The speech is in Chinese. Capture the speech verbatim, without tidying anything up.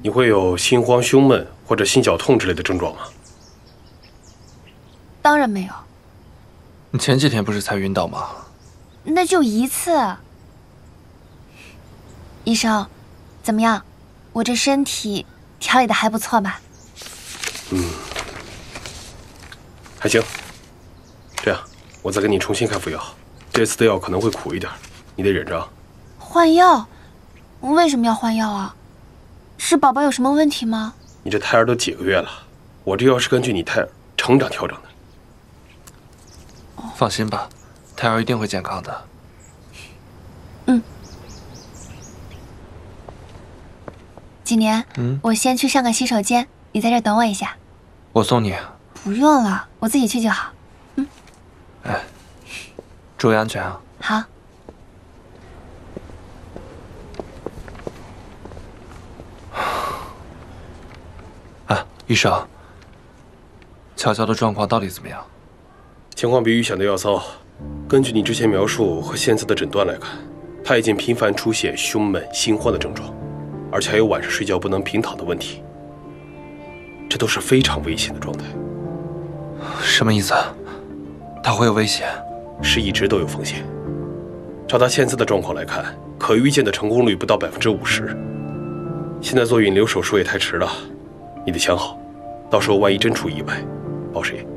你会有心慌、胸闷或者心绞痛之类的症状吗？ 当然没有。 你前几天不是才晕倒吗？ 那就一次。医生，怎么样？我这身体调理的还不错吧？ 嗯，还行。这样，我再给你重新开副药。这次的药可能会苦一点，你得忍着啊。 换药？为什么要换药啊？是宝宝有什么问题吗？ 你这胎儿都几个月了，我这药是根据你胎儿成长调整的。 放心吧，胎儿一定会健康的。 嗯。几年， 嗯， 我先去上个洗手间，你在这等我一下。 我送你。 不用了，我自己去就好。嗯。 哎，注意安全啊。 好。 啊，医生，乔乔的状况到底怎么样？ 情况比预想的要糟。根据你之前描述和现在的诊断来看，他已经频繁出现胸闷、心慌的症状，而且还有晚上睡觉不能平躺的问题。这都是非常危险的状态。 什么意思？他会有危险？ 是一直都有风险。照他现在的状况来看，可预见的成功率不到百分之五十。现在做引流手术也太迟了，你得想好，到时候万一真出意外，保谁？